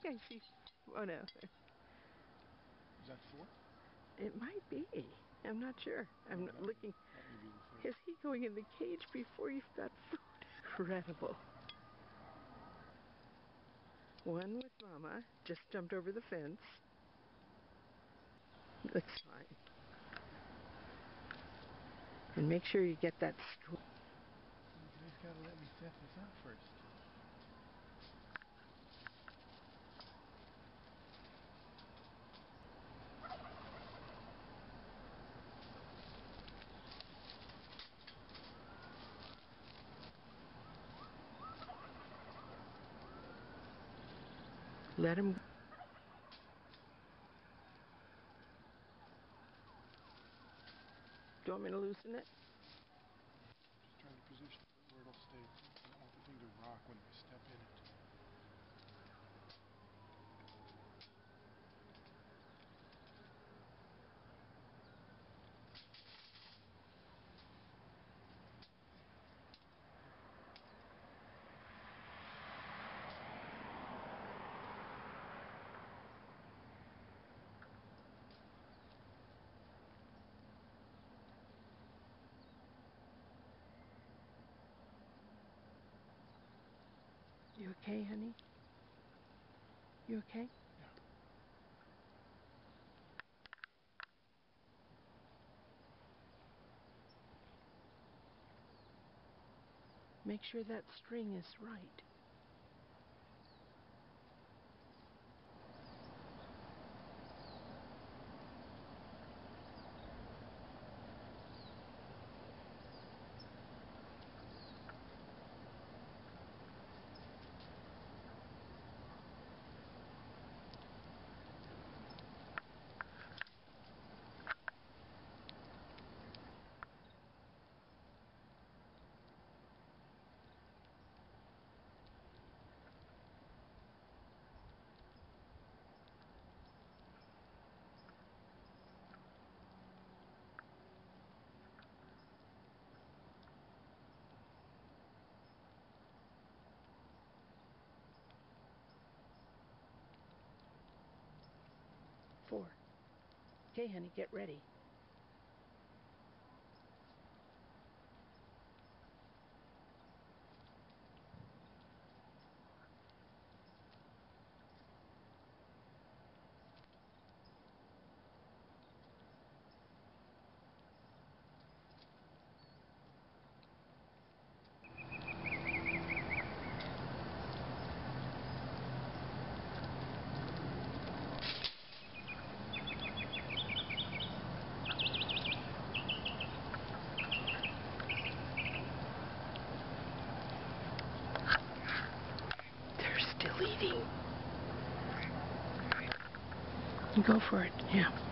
I see. Oh no. Is that 4? It might be. I'm not sure. I'm not looking. That may be the 3rd. Is he going in the cage before you've got food? Incredible. One with Mama just jumped over the fence. Looks fine. And make sure you get that string. You guys gotta let me set this up first. Let him. Do you want me to loosen it? Just trying to position it where it'll stay. I don't want the thing to rock when I step in it. You okay, honey? You okay? Yeah. Make sure that string is right. 4. Okay, honey, get ready. They're still eating. Go for it, yeah.